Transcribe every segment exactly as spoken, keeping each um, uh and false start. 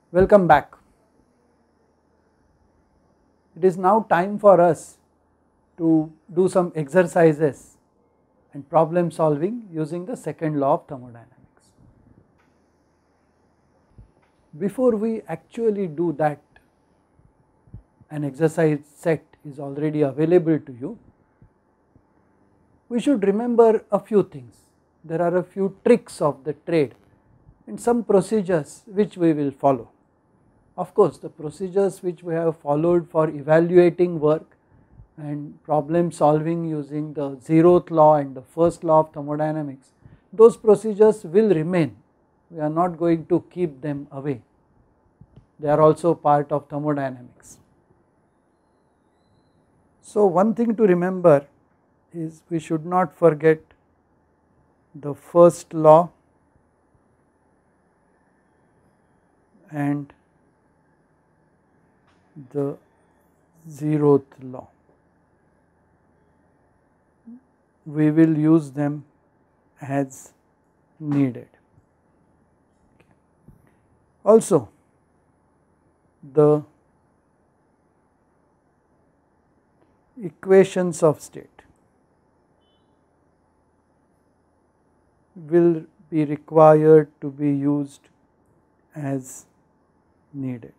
Welcome back. It is now time for us to do some exercises and problem solving using the second law of thermodynamics. Before we actually do that, an exercise set is already available to you. We should remember a few things. There are a few tricks of the trade and some procedures which we will follow. Of course, the procedures which we have followed for evaluating work and problem solving using the zeroth law and the first law of thermodynamics, those procedures will remain. We are not going to keep them away. They are also part of thermodynamics. So one thing to remember is we should not forget the first law and the zeroth law. We will use them as needed. Also, the equations of state will be required to be used as needed.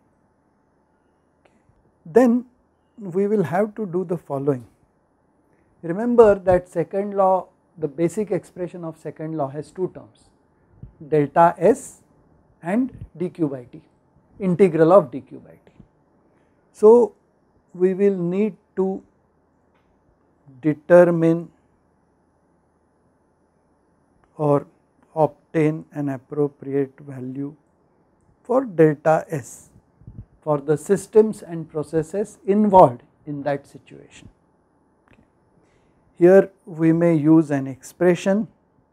Then we will have to do the following. Remember that second law, the basic expression of second law has two terms, delta S and dq by t, integral of dq by t. So we will need to determine or obtain an appropriate value for delta S for the systems and processes involved in that situation. Okay. Here we may use an expression,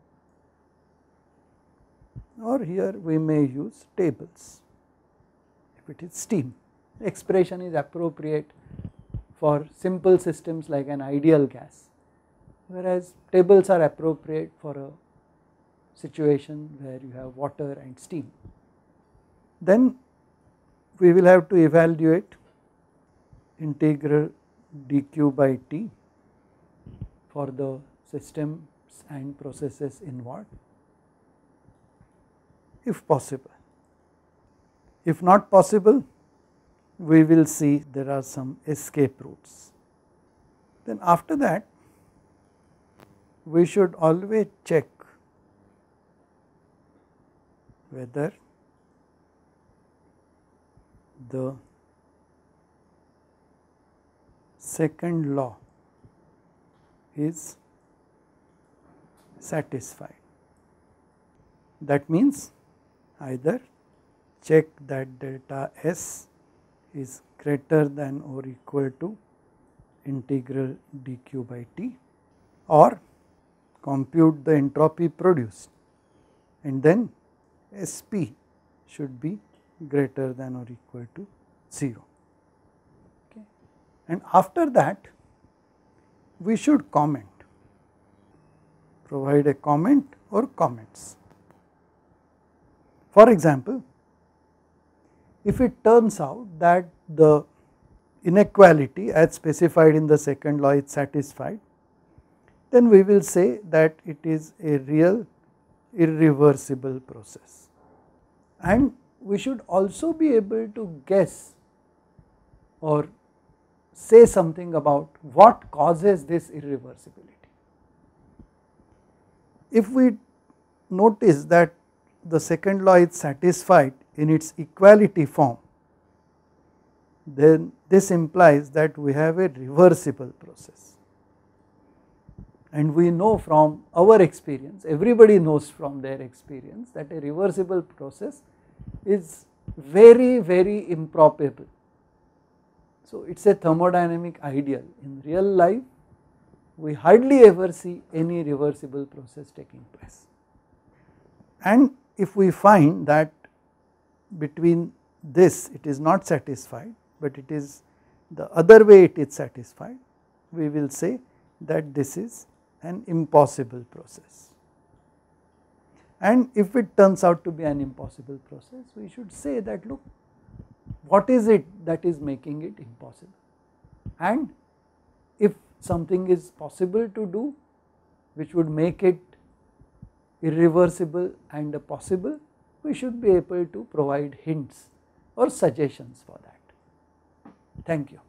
or here we may use tables. If it is steam, expression is appropriate for simple systems like an ideal gas, whereas tables are appropriate for a situation where you have water and steam. Then we will have to evaluate integral dq by t for the systems and processes involved, if possible. If not possible, we will see there are some escape routes. Then after that, we should always check whether the second law is satisfied. That means either check that delta S is greater than or equal to integral dq by t, or compute the entropy produced, and then S P should be greater than or equal to zero. Okay. And after that, we should comment, provide a comment or comments. For example, if it turns out that the inequality as specified in the second law is satisfied, then we will say that it is a real irreversible process. And we should also be able to guess or say something about what causes this irreversibility. If we notice that the second law is satisfied in its equality form, then this implies that we have a reversible process. And we know from our experience, everybody knows from their experience, that a reversible process is very very improbable. So it is a thermodynamic ideal. In real life, we hardly ever see any reversible process taking place. And if we find that between this it is not satisfied, but it is the other way it is satisfied, we will say that this is an impossible process. And if it turns out to be an impossible process, we should say that look, what is it that is making it impossible, and if something is possible to do which would make it irreversible and possible, we should be able to provide hints or suggestions for that. Thank you.